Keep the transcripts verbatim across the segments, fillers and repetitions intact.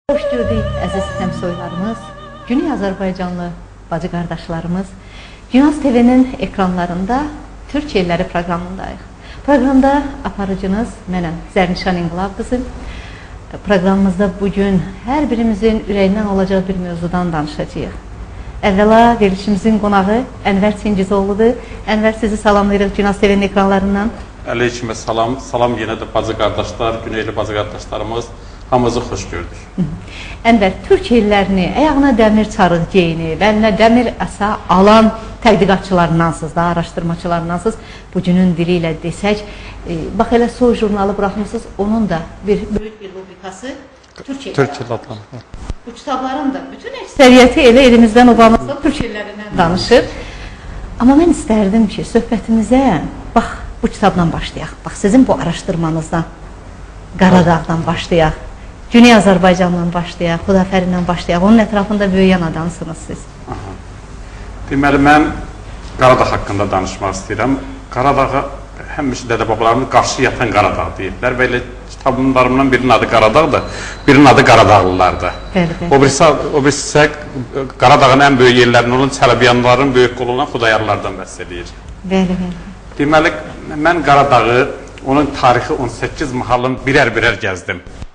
Hoş gördük əziz həmsoylarımız, Güney Azərbaycanlı bacı qardaşlarımız. Günaz T V'nin ekranlarında Türk Yerləri proqramındayıq. Proqramda aparıcınız mənəm, Zərnişan İnqilab qızım. Proqramımızda bugün hər birimizin ürəyindən olacaq bir mövzudan danışacağıq. Əvvəla verilişimizin qonağı Ənvər Çingizoğludur. Ənvər, sizi salamlayırıq Günaz T V'nin ekranlarından. Əleykümə salam, salam yenə də bacı qardaşlar, Güneyli bacı qardaşlarımız. Hamımızı xoş gördük. Ənvər, Türk ellərini ayağına dəmir çarıq geyinib, əlinə dəmir əsa alan tədqiqatçılarındansınız da, araşdırmaçılarındansınız. Bugünün dili ilə desək, e, bax elə Soy jurnalı buraxmışsınız, onun da bir böyük bir rubrikası Türk elləri. Türk elləri adlanır. Bu kitabların da bütün əksəriyyəti elə elimizdən obamızda Türk ellərindən danışır. Amma mən istərdim ki, söhbətimizə bax bu kitabdan başlayaq. Bax sizin bu araşdırmanızdan, Qaradağdan başlayaq. Güney Azərbaycandan başlayaq, Xudafərindən başlayaq. Onun ətrafında böyüyən adamsınız siz. Aha. Deməli, mən Qaradağ haqqında danışmaq istəyirəm. Qaradağa həmişə dədə-babalarımız qarşı yatan Qaradağ deyiblər və elə kitablarımdan birinin adı Qaradağdır, birinin adı Qaradağlılardır. Bəli, bəli. O birisi, o birisi isə Qaradağın ən böyük yerlərinin olan Çələbiyanların böyük qolu olan Xudayarlardan bəhs edir. Bəli, bəli. Deməli, mən Qaradağı, onun tarixi on səkkiz mahalın birər-birər gəzdim.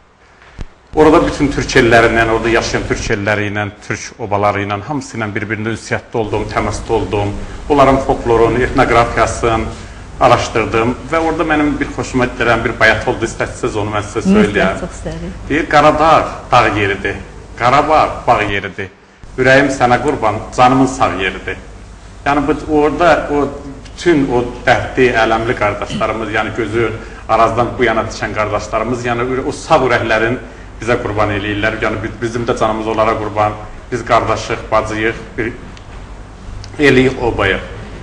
Orada bütün Türk ellərindən, orada yaşayan Türk elləri ilə, Türk obaları ilə, hamısı ilə bir-birində ünsiyyətdə oldum, təmasda oldum. Onların folklorunu, etnoqrafiyasını araşdırdım və orada mənim bir xoşuma gələn bir bayat oldu, istərsiniz onu mən sizə söyləyəm. Çox istərim. Deyir, Qaradağ dağ yeridir, Qarabağ bağ yeridir, ürəyim sənə qurban, canımın sağ yeridir. Yəni, bu, orada o, bütün o dərdli, ələmli qardaşlarımız, yəni gözü arazdan bu yana düşən qardaşlarımız, yəni o sağ ürəklərin bizə qurban eləyirlər, yəni bizim də canımız onlara qurban, biz qardaşıq, bacıyıq, bir eliyik, obayıq.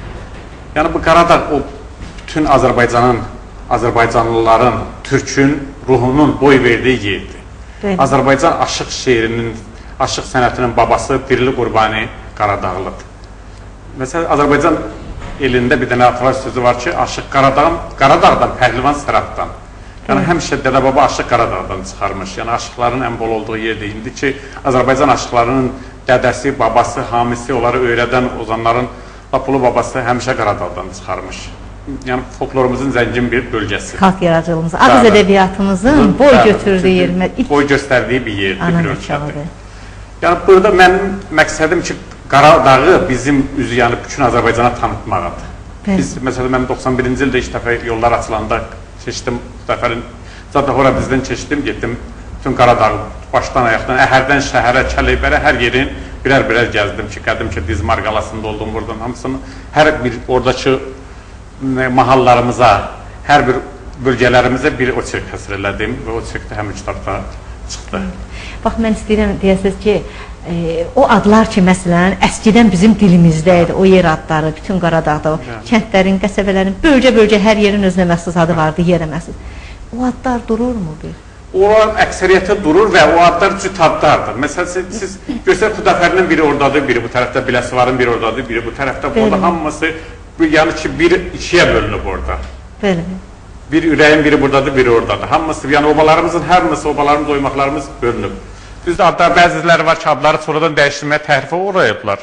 Yəni bu Qaradağ o bütün Azərbaycanın, Azərbaycanlıların, Türkün ruhunun boy verdiyi yerdir. Azərbaycan aşıq şeirinin, aşıq sənətinin babası Dirli Qurbani Qaradağlıdır. Məsələn, Azərbaycan elində bir dənə atılar sözü var ki, aşıq Qaradağın, Qaradağdan, Pəhlivan Səratdan. Yəni, həmişə dədə-baba aşıq Qaradağdan çıxarmış. Yəni, aşıqların ən bol olduğu yerdir. İndi ki, Azərbaycan aşıqlarının dədəsi, babası, hamisi, onları öyrədən ozanların lapulu babası həmişə Qaradağdan çıxarmış. Yəni, folklorumuzun zəngin bir bölgəsi. Xalq yaradıcılığımızın, ağız ədəbiyyatımızın boy götürdüyü yer. Boy göstərdiyi bir yerdir, bir ölkədir. Yəni, burada mənim məqsədim ki, Qaradağı bizim üzü, yəni bütün Azərbaycana tanıtmaqadır. Biz, məsələn, mən doxsan birinci ildə ilk dəfə yollar açılanda keçdim, Xudafərin, zaten ora bizdən keçdim, getdim, bütün Qaradağı başdan ayaqdan, Əhərdən şəhərə, Kələybərə, hər yerin birər-birər gəzdim ki, qədim ki, Dizmar qalasında oldum buradan, hamısını, hər bir oradakı mahallarımıza, hər bir bölgələrimizə bir oçerk həsr elədim və oçerkdə həmin kitabda çıxdı. Bax, mən istəyirəm deyəsiniz ki, e, o adlar ki, məsələn, əskidən bizim dilimizdə idi, o yer adları, bütün Qaradağda, o kəndlərin, qəsəbələrin, bölgə-bölgə hər yerin özünə məxsus adı vardı, yerə məxsus. O adlar dururmu bir? O əksəriyyətə durur və o adlar cüt adlardır. Məsələn, siz göstər Xudafərinin biri oradadır, biri bu tərəfdə, Biləsuvarın biri oradadır, biri bu tərəfdə, orada hamısı, yəni ki, bir ikiyə bölünüb orada. Bəli. Bir ürəyin biri buradadır, biri oradadır. Hamısı, yəni obalarımızın hər hansı obalarımız, oymaqlarımız bölünüb. Düzdür, adlar, bəziləri var ki, adları sonradan dəyişdirməyə tərifə uğrayıblar.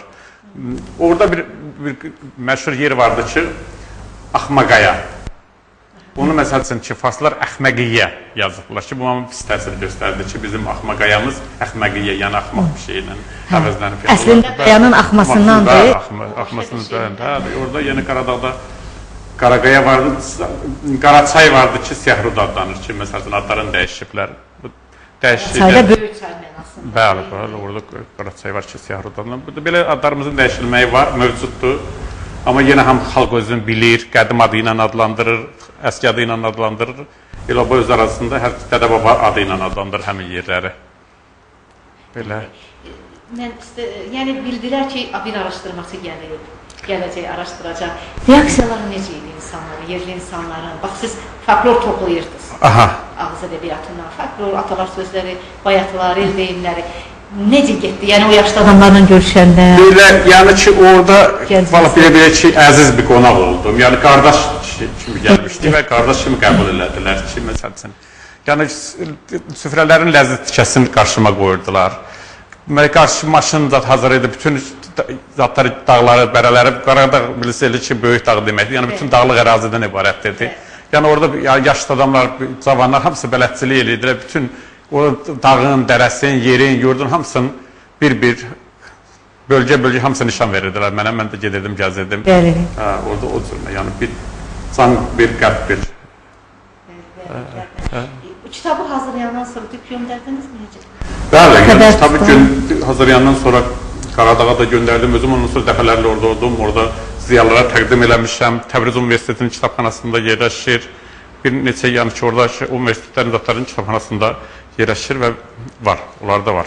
Orada bir, bir məşhur yer vardı ki, Axmaqaya. Onu məsəl üçün ki, farslar Əxməqiyyə yazıblar ki, bu amma pis təsir göstərdi ki, bizim Axmaqayamız Əxməqiyyə, yəni axmaq bir şeylə əvəzlənib. Əslində qayanın axmasındandır. Axmasındandır, orada yeni Qaradağda Qaraqaya vardı, Qaraçay vardı ki, Siyahrud adlanır ki, məsəl üçün adların dəyişiblər. Çayda böyük çay mənasında. Bəli, bəli, orada Qaraçay var ki, Siyahrud adlanır. Burada belə adlarımızın dəyişilməyi var, mövcuddur. Amma yenə həm xalq özünü bilir, qədim adı ilə adlandırır, əski adı ilə adlandırır. Elə bu öz arasında hər dədə-baba adı ilə adlandırır həmin yerləri. Belə. Mən istə, yəni bildilər ki, bir araşdırması gəlir, gələcək, araşdıracaq. Reaksiyaları necə idi insanların, yerli insanların? Bax, siz folklor toplayırdınız. Aha. Ağız ədəbiyyatından, folklor, atalar sözləri, bayatlar, el deyimləri. Necə getdi? Yəni o yaşlı adamlarla görüşəndə? Belə, yəni ki, orada valla belə-belə ki, əziz bir qonaq oldum. Yəni qardaş kimi gəlmişdi və qardaş kimi qəbul elədilər ki, məsəl üçün. Yəni süfrələrin ləzzət tikəsini qarşıma qoyurdular. Qarşı maşın zat hazır idi, bütün zatları, dağları, bərələri, Qaradağ bilirsiniz ki, böyük dağ deməkdir. Yəni bütün dağlıq ərazidən ibarətdir. Yəni orada yaşlı adamlar, cavanlar hamısı bələdçilik edirdilər. Bütün o dağın, dərəsin, yerin, yurdun hamısını bir-bir bölgə-bölgə hamısı nişan verirdilər mənə. Mən də gedirdim, gəzirdim. Orada o cürmə, yəni bir can, bir qəlb, bir. Bu kitabı hazırlayandan sonra göndərdiniz mi necə? Bəli, yəni kitabı hazırlayandan sonra Qaradağa da göndərdim. Özüm ondan sonra dəfələrlə orada oldum. Orada ziyalılara təqdim eləmişəm. Təbriz Universitetinin kitabxanasında yerləşir. Bir neçə yəni ki, orada universitetlərin zatlarının kitabxanasında yerləşir və var, onlar da var.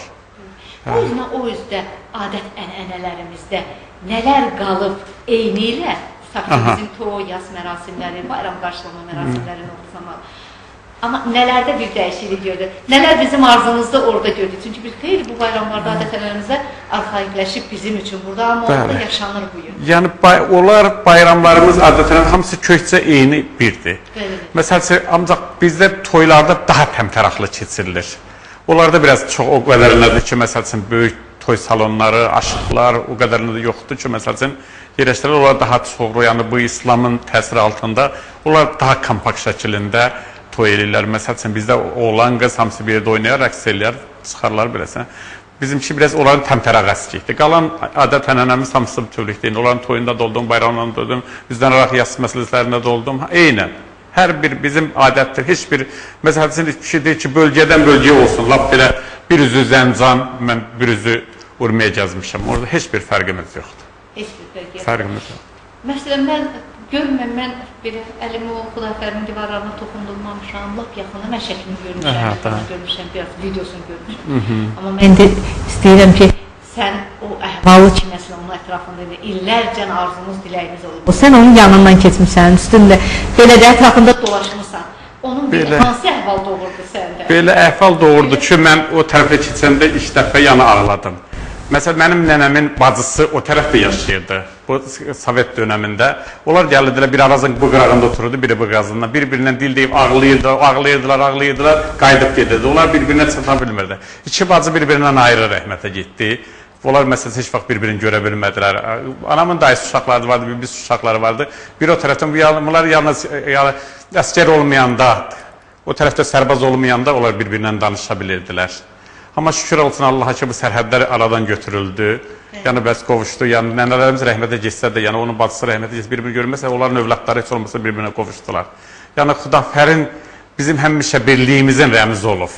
O yüzden o yüzden adət ənənələrimizdə nələr qalıb eyni ilə, tutaq ki, bizim toy, yas mərasimləri, bayram qarşılama mərasimləri olduğu zaman. Amma nələrdə bir dəyişiklik gördük, nələr bizim arzumuzda orada gördük. Çünki biz xeyli bu bayramlarda adət ənənələrimizə arxaikləşib bizim üçün burada, amma orada yaşanır bu gün. Yəni onlar bayramlarımız adətən hamısı kökcə eyni birdir. Məsələn, ancaq bizdə toylarda daha təmtəraqlı keçirilir. Onlarda biraz çox o qədərlədir ki, məsələn, böyük toy salonları, aşıqlar o qədərində yoxdur ki, məsələn, yerləşdirilər, onlar daha çox, yəni bu İslamın təsiri altında, onlar daha kompakt şəkilində toy eləyirlər. Məsələn, bizdə oğlan qız hamısı bir yerdə oynayar, rəqs eləyər, çıxarlar biləsən. Bizimki biraz onların təmtəraq əskikdir. Qalan adət ənənəmiz hamısı bütövlükdür. Onların toyunda da oldum, bayramlarında da oldum, bizdən araq yas məsələsilərində də oldum. Eynən. Hər bir bizim adətdir. Heç bir, məsələn, bir şey deyir ki, bölgədən bölgəyə olsun. Lap belə bir üzü Zəncan, mən bir üzü Urmiyə gəzmişəm. Orada heç bir fərqimiz yoxdur. Heç bir fərq yoxdur. Fərqimiz yoxdur. Məsələn, mən görməm, mən belə əlimi o Xudafərin divarlarına toxundurmamışam, lap yaxında mən şəklini görmüşəm, görmüşəm, biraz videosunu görmüşəm. Amma mən də istəyirəm ki, sən o əhvalı ki, məsələn, onun ətrafında illərcən arzunuz, diləyiniz olub. Sən onun yanından keçmişsən, üstündə belə də ətrafında dolaşmışsan. Onun bir hansı əhval doğurdu səndə? Belə əhval doğurdu ki, mən o tərəfə keçəndə ilk dəfə yana ağladım. Məsələn, mənim nənəmin bacısı o tərəfdə yaşayırdı, bu Sovet dönəmində. Onlar gəlirdilər, bir arazın bu qırağında otururdu, biri bu qazında. Bir-birindən dil deyib ağlayırdılar, ağlayırdılar, ağlayırdılar, qayıdıb gedirdi. Onlar bir-birinə çata bilmirdi. İki bacı bir-birindən ayrı rəhmətə getdi. Onlar məsələn heç vaxt bir-birini görə bilmədilər. Anamın dayısı uşaqları vardı, bir biz uşaqları vardı. Bir o tərəfdən, bunlar yalnız əskər olmayanda, o tərəfdə sərbaz olmayanda onlar bir-birindən danışa bilirdilər. Amma şükür olsun Allaha ki, bu sərhədlər aradan götürüldü. Yəni, bəs qovuşdu. Yəni, nənələrimiz rəhmətə geçsə də, yəni onun bacısı rəhmətə geçsə, bir-birini görməsə, onların övladları heç olmasa bir-birinə qovuşdular. Yəni, Xudafərin bizim həmişə birliyimizin rəmzi olub.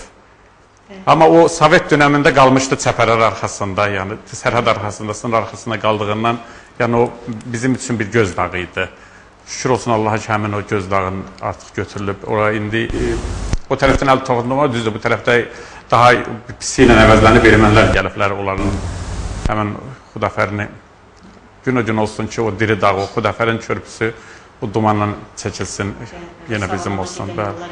Amma o Sovet dönəmində qalmışdı çəpərlər arxasında, yəni sərhəd arxasında, sınır arxasında qaldığından, yəni o bizim üçün bir göz dağı idi. Şükür olsun Allaha ki, həmin o göz dağın artıq götürülüb. Oraya indi o tərəfdən əl toxundum, amma düzdür, bu tərəfdə daha pisi ilə əvəzlənib ermənilər gəliblər, onların həmin Xudafərini gün o gün olsun ki, o diri dağ, o Xudafərin körpüsü o dumanla çəkilsin, yenə bizim olsun.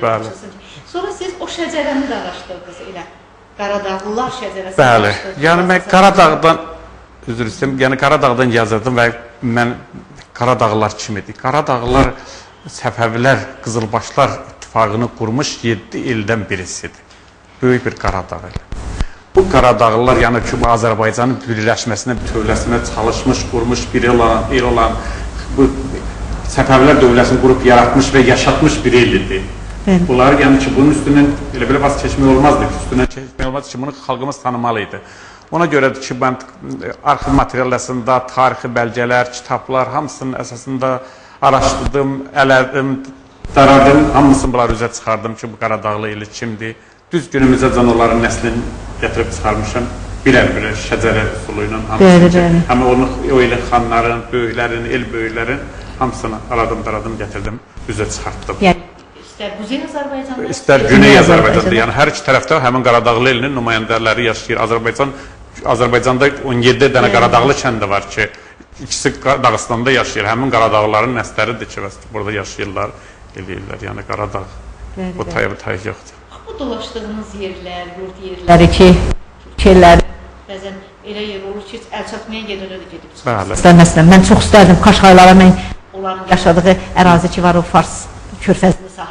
Sonra siz o şəcərəni də araşdırdınız elə, Qaradağlılar şəcərəsini bəli, yəni mən Qaradağdan, üzr istəyim, yəni Qaradağdan yazırdım və mən Qaradağlılar kim idi? Qaradağlılar, Səfəvilər, Qızılbaşlar ittifaqını qurmuş yeddi ildən birisidir. Böyük bir Qaradağ idi. Bu Qaradağlılar, yəni ki, bu Azərbaycanın birləşməsinə, bütövləsinə çalışmış, qurmuş, bir olan, el olan, bu Səfəvilər dövlətini qurub yaratmış və yaşatmış bir el idi. Bunlar, yəni ki, bunun üstündən elə belə vaz keçmək olmazdı ki, üstündən keçmək olmazdı ki, bunu xalqımız tanımalıydı. Ona görədir ki, mən arxiv materiallarında tarixi bəlgələr, kitablar, hamısının əsasında araşdırdım, ələdim, daradım, hamısını bunlar üzə çıxardım ki, bu Qaradağlı eli kimdir. Düz günümüzə can onların nəslini gətirib çıxarmışam, birər-birər şəcərə üsulu ilə hamısını. Həmə onu o elin xanların, böyüklərin, el böyüklərin hamısını aradım, daradım, gətirdim, üzə çıxartdım. İstər Quzey Azərbaycanda, İstər Güney Azərbaycanda, yəni hər iki tərəfdə həmin Qaradağlı elinin nümayəndələri yaşayır. Azərbaycan, Azərbaycanda on yeddi dənə Qaradağlı kəndi var ki, ikisi Dağıstanda yaşayır. Həmin Qaradağlıların nəsləridir ki, burada yaşayırlar, eləyirlər. Yəni Qaradağ, bu taya bu taya yoxdur. Bu dolaşdığınız yerlər, yurt yerləri ki, Türkiyələr, bəzən elə yer olur ki, əl çatmaya gəlirlər gedib çıxır. Məsələn, mən çox istərdim Qaşqaylara, mən onların yaşadığı ərazi ki var, o Fars körfəzli sahilləri,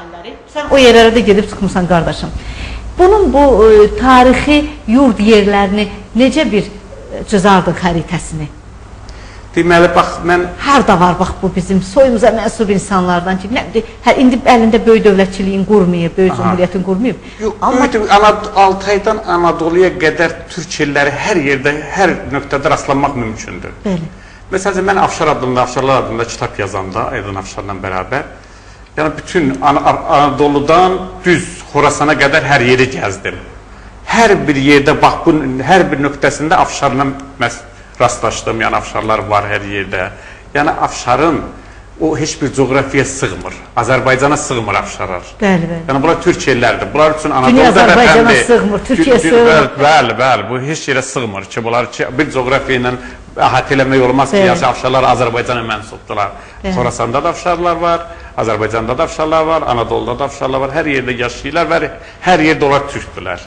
Sən o yerlərə də gedib çıxmısan qardaşım. Bunun bu e, tarixi yurd yerlərini necə bir e, cızardın xəritəsini? Deməli, bax, mən... Harda var, bax, bu bizim soyumuza mənsub insanlardan ki, nə, hə, indi əlində böyük dövlətçiliyin qurmayıb, böyük cumhuriyyətin qurmayıb. Yox, amma... Altaydan Anadoluya qədər türk elləri hər yerdə, hər nöqtədə rastlanmaq mümkündür. Bəli. Məsələn, mən Afşar adında, Afşarlar adında kitab yazanda, Aydın Afşarla bərabər, yəni bütün An Anadoludan düz Xorasana qədər hər yeri gəzdim. Hər bir yerdə, bax, bu, hər bir nöqtəsində Afşarla rastlaşdım, yəni Afşarlar var hər yerdə. Yəni Afşarın o heç bir coğrafiyaya sığmır. Azərbaycana sığmır Afşarlar. Bəli, bəli. Yəni bunlar türk ellərdir. Bunlar üçün Anadolu'da Dünya Azərbaycana sığmır, Türkiyə sığmır. Bəli, bəli. Bu heç yerə sığmır ki, bunlar bir coğrafiya ilə əhatə eləmək olmaz ki, yəni Afşarlar Azərbaycana mənsubdular. Xorasanda da Afşarlar var, Azərbaycanda da Afşarlar var, Anadolu'da da Afşarlar var. Hər yerdə yaşayırlar və hər yerdə onlar türkdülər.